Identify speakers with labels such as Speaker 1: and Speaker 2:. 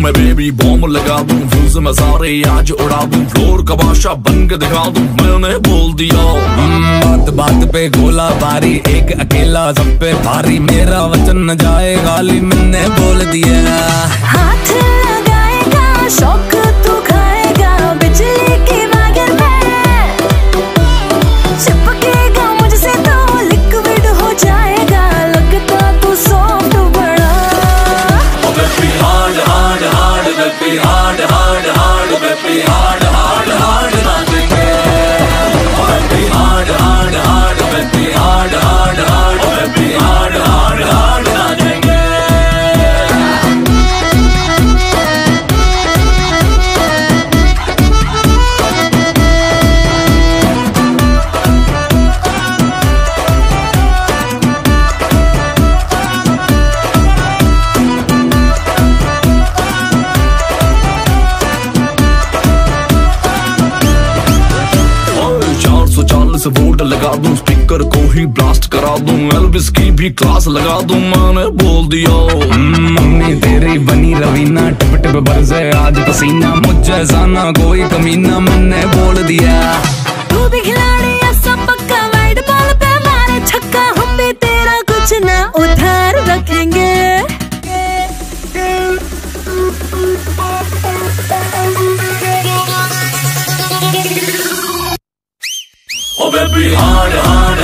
Speaker 1: मैं baby bomb लगा दूं, फ्यूज में सारे आज उड़ा दूं, फ्लोर का बादशाह बन के दिखा दूं, मैंने बोल दिया।
Speaker 2: बात बात पे गोला बारी, एक अकेला सब पे भारी, मेरा वचन न जाए गाली, मैंने बोल दिया।
Speaker 3: हाथ लगाएगा शौक तू खाएगा, बिजली की वागर में चिपकेगा मुझसे तो लिक्विड हो जाएगा, लगता तू सॉफ्ट बड़ा।
Speaker 1: Baby hard hard hard, baby hard hard hard, baby hard hard hard नाचेंगे। Baby hard hard hard, baby hard hard hard, baby hard hard hard नाचेंगे। वोल्ट लगा दूं, स्पीकर को ही ब्लास्ट करा दूं, एल्विस की भी क्लास लगा दूं, मैंने बोल दिया।
Speaker 2: मम्मी तेरी बनी रवीना, टिप टिप बरसे आज पसीना, मुझे जाना कोई कमीना, मैंने बोल दिया।
Speaker 3: तू भी खिलाड़ी ऐसा पक्का, वाइड बॉल पे मारे छक्का, हम भी तेरा कुछ ना उधार रखेंगे।
Speaker 1: Oh baby hard hard